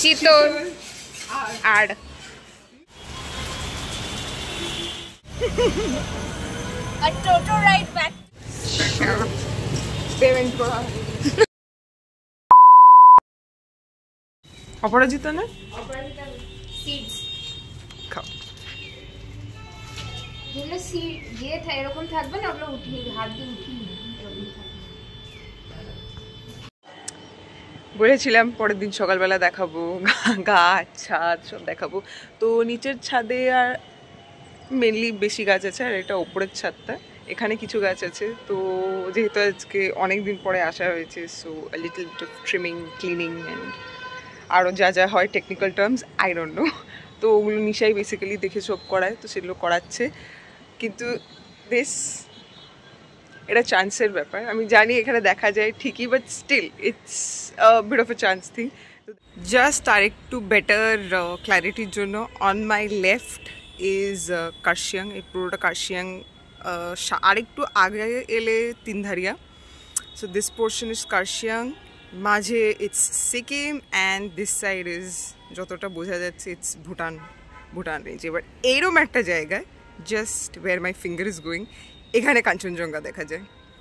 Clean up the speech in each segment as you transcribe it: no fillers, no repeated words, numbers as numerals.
চিতল আর টোটো রাইড ব্যাক পেমেন্ট করা অপরাজিতা না অপরাজিতা সিডস খাও যেগুলো সিড দিয়ে এরকম থাকবে না ওগুলো উঠিয়ে হাত দিয়ে উঠিয়ে বলেছিলাম পরের দিন সকালবেলা দেখাবো গাছ ছাদ সব দেখাবো তো নিচের ছাদে আর মেনলি বেশি গাছ আছে আর এটা ওপরের ছাদটা এখানে কিছু গাছ আছে তো যেহেতু আজকে অনেক দিন পরে আসা হয়েছে so little bit of trimming cleaning and আরও যা যা হয় technical terms I don't know তো ওগুলো নিশাই বেসিক্যালি দেখে সব করায় তো সেগুলো করাচ্ছে কিন্তু বেশ এটা চান্সের ব্যাপার আমি জানি এখানে দেখা যায় ঠিকই but still it's bit of a chance thing just আর একটু বেটার ক্ল্যারিটির জন্য on my left is Kurseong এই পুরোটা কার্শিয়াং আর একটু আগে এলে Tindharia so this portion is Kurseong মাঝে it's Sikkim and this side is যতটা বোঝা যাচ্ছে ইটস ভুটান রেঞ্জ এবার এইরকম একটা জায়গায় just where my finger is going এখানে কাঞ্চনজঙ্ঘা দেখা যায়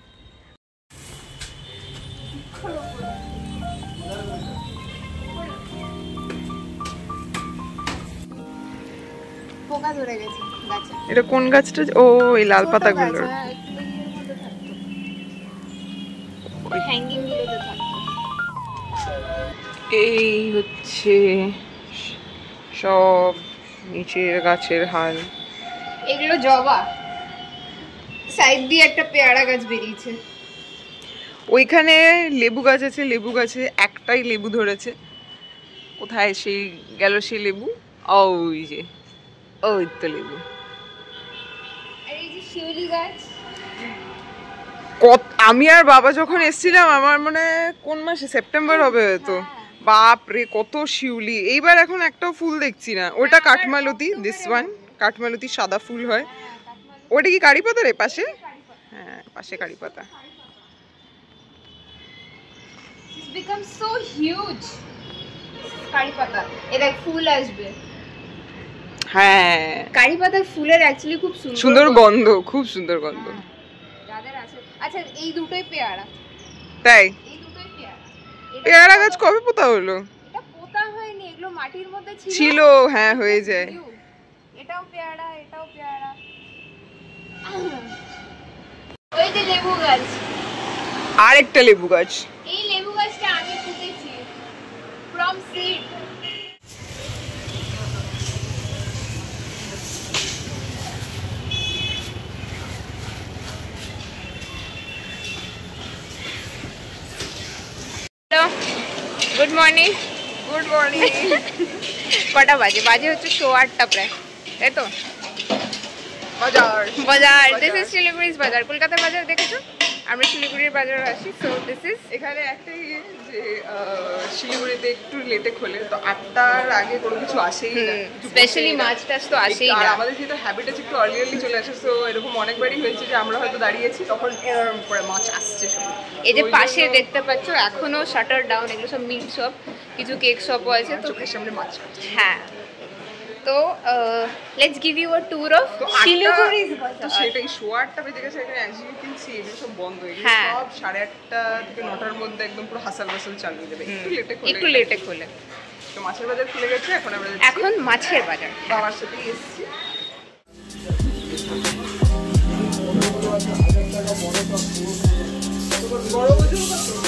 পোকা ধরে গেছে গাছে এটা কোন গাছটা ও এই লাল পাতাগুলোর হ্যাঙ্গিং গুলোতে থাকতো এই হচ্ছে সব নিচের গাছের হাল এগুলো জবা সাইড দিয়ে একটা পেয়ারা গাছ বেরিয়েছে ওইখানে লেবু গাছ আছে লেবু গাছে একটাই লেবু ধরেছে কোথায় সেই গেল সেই লেবু ওই যে ওই তো লেবু আর এই যে শিউলি গাছ আমি আর বাবা যখন এসেছিলাম আমার মনে কোন মাসে সেপ্টেম্বর হবে হয়তো বাপ রে কত শিউলি এইবার এখন একটাও ফুল দেখছি না ওটা কাঠমালতি দিস ওয়ান কাঠমালতি সাদা ফুল হয় ওটা কি কারি পাতা রে পাশে হ্যাঁ পাশে কারি পাতা It's become so huge কারি পাতা এর এক ফুল আসবে হ্যাঁ কারি পাতার ফুলের অ্যাকচুয়ালি খুব সুন্দর গন্ধ খুব সুন্দর গন্ধ যাদের আছে আচ্ছা এই দুটোই পেয়ারা তাই এই দুটোই পেয়ারা পেয়ারা গাছ কবে পোতা হলো এটা পোতা হয়নি এগুলো মাটির মধ্যে ছিল হ্যাঁ হয়ে যায় এটাও পেয়ারা ওই যে লেবু গাছ আর একটা লেবু গাছ এই লেবু গাছটা আমি পুঁতেছি ফ্রম সিড গুড মর্নিং কটা বাজে হচ্ছে 8:15 প্রায় তাই তো বাজার দিস ইজ শিলিগুড়ির বাজার কলকাতার বাজার দেখেছো আমরা শিলিগুড়ির বাজার আসি সো দিস ইজ এখানে একটাই যে শিলিগুড়িতে একটু লেটে খোলে তো 8টার আগে কোনো কিছু আসেই না স্পেশালি মাছ টাছ তো আসেই আর না আমাদের যেহেতু হ্যাবিট আছে একটু আর্লি চলে আসে সো এরকম অনেকবারই হয়েছে যে আমরা হয়তো দাঁড়িয়েছি তখন এরকম করে মাছ আসছে সব এই যে পাশে দেখতে পাচ্ছ এখনো শাটার ডাউন এগুলো সব মিট শপ কিছু কেক শপও আছে তো চোখের সামনে মাছ হ্যাঁ তো let's give you a tour of Siliguri তো সেটাই 8:30 বেজে গেছে এখানে অ্যাজ ইউ ক্যান সি এগুলো সব বন্ধ হয়ে গেছে হ্যাঁ। সব 8:30 থেকে 9টার মধ্যে একদম পুরো হাসাল বাসাল চালু হয়ে যাবে একটু লেটে খোলে তো মাছের বাজার খুলে গেছে এখন আমরা এখন মাছের বাজার বাবার সাথে এসেছি বড় বুঝো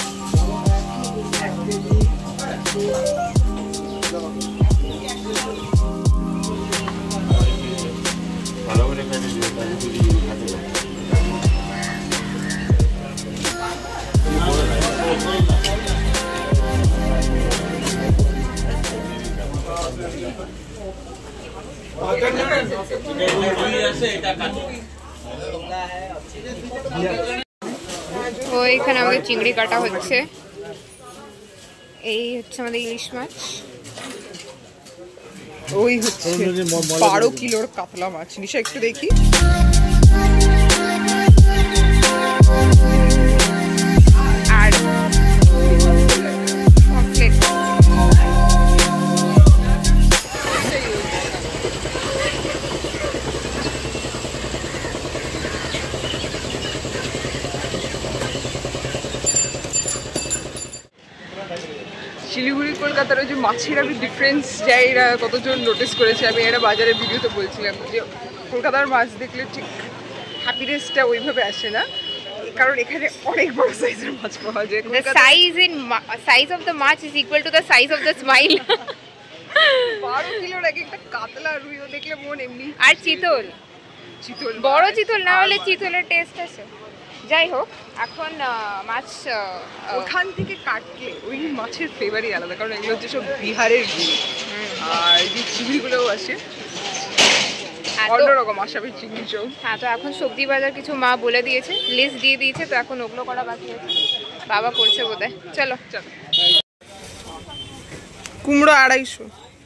তো এখানে আমাদের চিংড়ি কাটা হচ্ছে এই হচ্ছে আমাদের ইলিশ মাছ ওই হচ্ছে 12 কিলোর কাতলা মাছ নিশা একটু দেখি আর কলকাতার ওই যে মাছের আমি ডিফারেন্স যাই, এরা কতজন নোটিস করেছে। আমি একটা বাজারের ভিডিওতে বলছিলাম যে কলকাতার মাছ দেখলে ঠিক হ্যাপিনেসটা ওইভাবে আসে না, কারণ এখানে অনেক বড় সাইজের মাছ পাওয়া যায়। The size of the much is equal to the size of the smile. 12 কিলোর এক একটা কাতলা রুইও দেখলে মন এমনি। আর চিতল বড় চিতল না হলে চিতলের টেস্ট আছে। যাই হোক, এখন মাছ ওখান থেকে কাটলে ওই মাছের ফ্লেভারই আলাদা, কারণ এগুলো হচ্ছে সব বিহারের গিরি, আর যে চিংড়িগুলোও আসে অন্যরকম আসামের চিংড়ি চৌ। হ্যাঁ, তো এখন সবজি বাজার কিছু মা বলে দিয়েছে, লিস্ট দিয়ে দিয়েছে, তো এখন ওগুলো করা বাকি আছে, বাবা করছে বোধহয়। চলো চলো। কুমড়ো 250।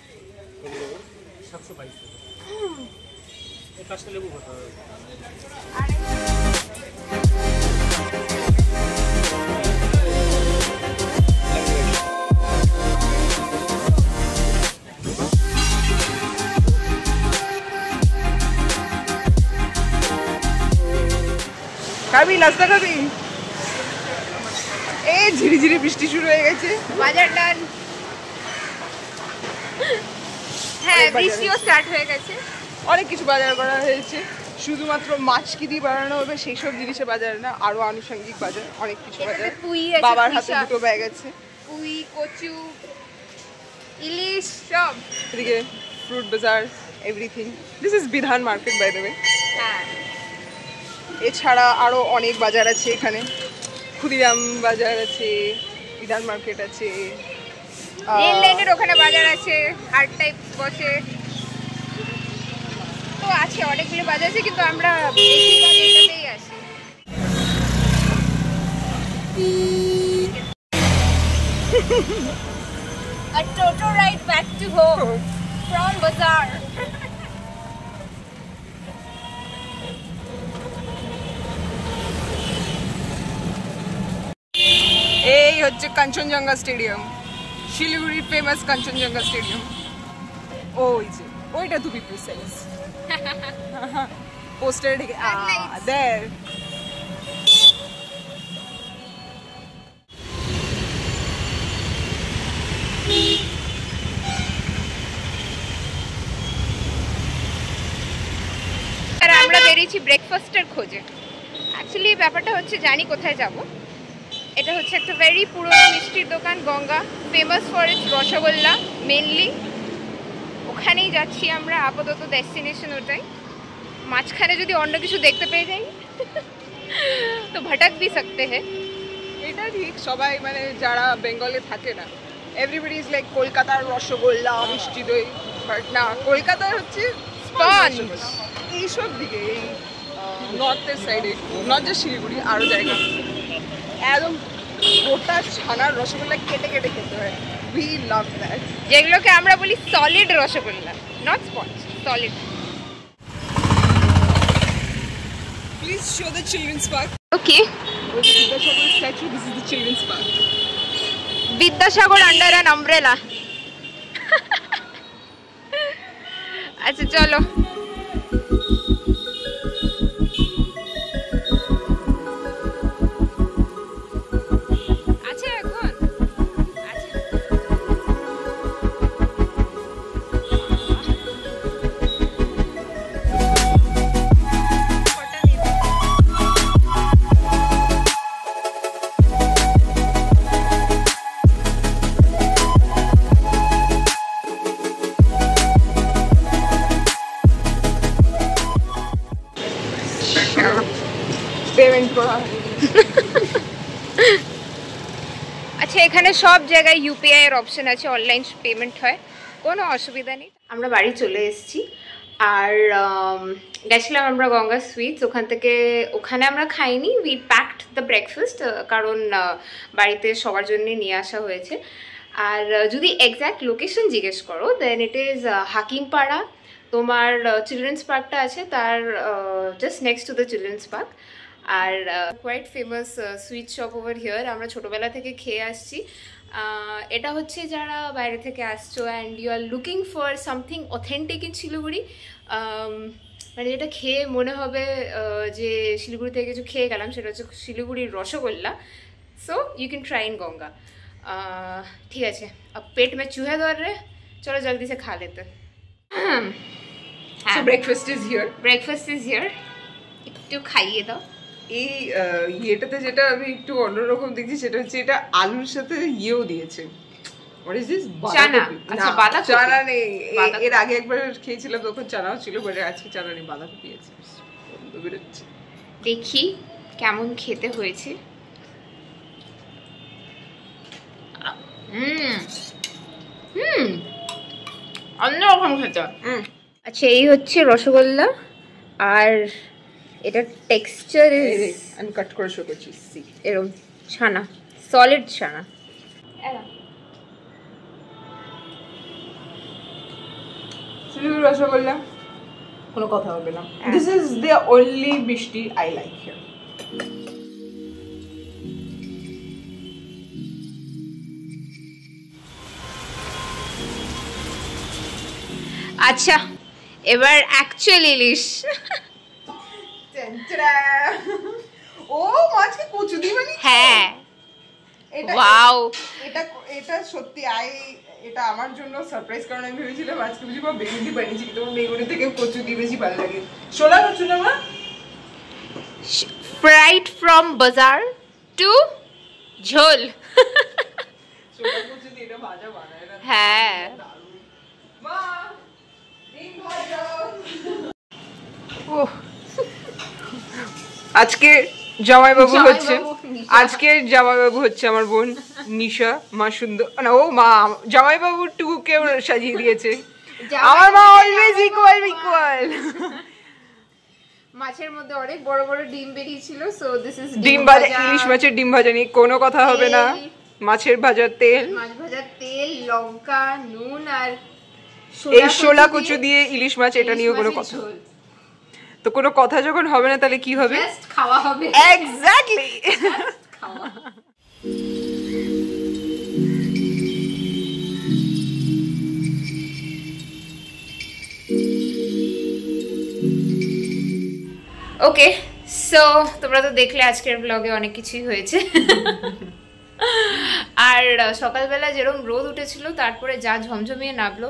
খাবি নাস্তা খাবি? এই ঝিরিঝিরি বৃষ্টি শুরু হয়ে গেছে, বাজার ডান। হ্যাঁ, বৃষ্টিও স্টার্ট হয়ে গেছে। অনেক কিছু বাজার করা হয়েছে, শুধুমাত্র মাছ কি দিয়ে বানানো হবে সেই সব জিনিসের বাজার না, আরো আনুষঙ্গিক বাজার, অনেক কিছু বাজার। বাবার হাতে দুটো ব্যাগ আছে, পুঁই, কচু, ইলিশ সব। এদিকে ফ্রুট বাজার, everything. This is Bidhan market by the way. হ্যাঁ, এছাড়া আরো অনেক বাজার আছে এখানে, ক্ষুদিরাম বাজার আছে, বিধান মার্কেট আছে, রেল লাইনের ওখানে বাজার আছে, হাট টাইপ বসে, তো আছে অনেকগুলো বাজার আছে, কিন্তু আমরা বেশিরভাগ এটাতেই আসি। A Toto ride back to home from bazaar. এই হচ্ছে কাঞ্চনজঙ্ঘা স্টেডিয়াম, শিলিগুড়ির ফেমাস কাঞ্চনজঙ্ঘা স্টেডিয়াম। ওই যে ওইটা, টু বি প্রিসাইজ, পোস্টার ঠিক দেয়ার। আর আমরা বেরিয়েছি ব্রেকফাস্টের খোঁজে। অ্যাকচুয়ালি ব্যাপারটা হচ্ছে জানি কোথায় যাব। এটা হচ্ছে একটা ভেরি পুরনো মিষ্টির দোকান, Ganga, famous for its rasgulla mainly. ওখানেই যাচ্ছি আমরা, আপাতত ডেস্টিনেশন ওটাই। মাঝখানে যদি অন্য কিছু দেখতে পেয়ে যাই তো ভটক ভি সকতে হ্যাঁ। এটা ঠিক, সবাই মানে যারা বেঙ্গলে থাকে না, এভরিবডি ইজ লাইক কলকাতার রসগোল্লা, মিষ্টি দই, বাট না, কলকাতার হচ্ছে স্পঞ্জ। এইসব দিকে, এই নর্থের সাইডে, নট জাস্ট শিলিগুড়ি, আরও জায়গা একদম গোটা ছানার রসগোল্লা কেটে কেটে খেতে হয়। উই লাভ দ্যাট, যেগুলোকে আমরা বলি solid rasgulla, not sponge, solid. Please show the children's park. Okay, Vidyasagar statue, this is the children's park. Vidyasagar under an umbrella. আচ্ছা চলো। আচ্ছা এখন আচ্ছা পেমেন্ট করা। আচ্ছা, এখানে সব জায়গায় ইউপিআই এর অপশন আছে, অনলাইন পেমেন্ট হয়, কোনো অসুবিধা নেই। আমরা বাড়ি চলে এসেছি, আর গেছিলাম আমরা গঙ্গা সুইটস, ওখানে আমরা খাইনি, উই প্যাকড দ্য ব্রেকফাস্ট, কারণ বাড়িতে সবার জন্য নিয়ে আসা হয়েছে। আর যদি এক্স্যাক্ট লোকেশন জিজ্ঞেস করো, দেন ইট ইজ হাকিমপাড়া। তোমার চিলড্রেন্স পার্কটা আছে তার just next to the children's park. আর quite famous sweet shop over here, আমরা ছোটোবেলা থেকে খেয়ে আসছি। এটা হচ্ছে যারা বাইরে থেকে আসছো and you are looking for something authentic in Siliguri, মানে যেটা খেয়ে মনে হবে যে শিলিগুড়ি থেকে কিছু খেয়ে গেলাম, সেটা হচ্ছে শিলিগুড়ির rasgulla. So you can try in Ganga. ठीक है, अब पेट में चूहे दौड़ रहे, चलो जल्दी से खा लेते। So breakfast is here. Breakfast is here, একটু খাইয়ে দাও। এই ইয়েটাতে যেটা আমি একটু অন্যরকম দেখছি সেটা হচ্ছে এটা আলুর সাথে ইয়েও দিয়েছে। What is this? চানা। আচ্ছা, বাঁধাকপি। চানা নেই, এর আগে একবার খেয়েছিলাম তখন চানাও ছিল, বাট আজকে চানা নেই, বাঁধাকপি আছে। বেরোচ্ছে, দেখি কেমন খেতে হয়েছে। অন্যরকম খেতে। আচ্ছা, এই হচ্ছে রসগোল্লা, আর এটা টেক্সচার আমি কাট করে শো করছি, এরকম ছানা, সলিড ছানা। রসগোল্লা কোনো কথা হবে না। This is the only mishti I like here. আচ্ছা, এবার অ্যাকচুয়াল ইলিশ। ও মাছকে কচু দিয়ে বানিয়েছে? হ্যাঁ, এটা ওয়াও, এটা সত্যি এটা আমার জন্য সারপ্রাইজ, কারণ আমি ভেবেছিলাম আজকে বুঝি বেগুন দিয়ে বানিয়েছি, কিন্তু বেগুনের থেকে কচু দিয়ে বেশি ভালো লাগে। শোলা কচু না মা? ফ্রাইড ফ্রম বাজার টু ঝোল। শোলা কচু দিয়ে এটা ভাজা বানায় না? হ্যাঁ, মা ডিম ভাজা। আজকে জামাইবাবু হচ্ছে, আজকের জামাইবাবু হচ্ছে আমার বোন নিশা, মা সুন্দর না, ও মা জামাইবাবু টুকুকেও সাজিয়ে দিয়েছে। আমার মা অলওয়েজ ইকুয়াল। মাছের মধ্যে অনেক বড় বড় ডিম বেরিয়েছিল, সো দিস ইজ ডিম ভাজা, ইলিশ মাছের ডিম ভাজা নিয়ে কোনো কথা হবে না। মাছের ভাজার তেল, মাছ ভাজার তেল, লঙ্কা, নুন, আর এই শোলা কচু দিয়ে ইলিশ মাছ, এটা নিয়ে কোনো কথা, তো কোনো কথা যখন হবে না তাহলে কি হবে? জাস্ট খাওয়া হবে। এক্স্যাক্টলি। খাওয়া। ওকে, সো তোমরা তো দেখলে আজকের ব্লগে অনেক কিছুই হয়েছে। আর সকালবেলা যেরকম রোদ উঠেছিল, তারপরে যা ঝমঝমিয়ে নামলো,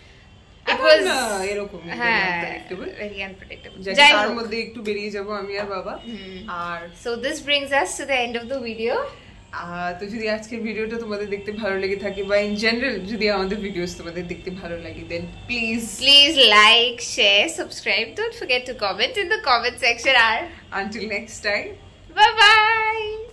তার মধ্যে একটু বেরিয়ে যাবো আমি আর বাবা। আর so this brings us to the end of the video. তো যদি আজকের ভিডিওটা তোমাদের দেখতে ভালো লেগে থাকে, বা ইন জেনারেল যদি আমাদের ভিডিওস তোমাদের দেখতে ভালো লাগে, then please like, share, subscribe, don't forget to comment in the comment section. আর until next time, bye by.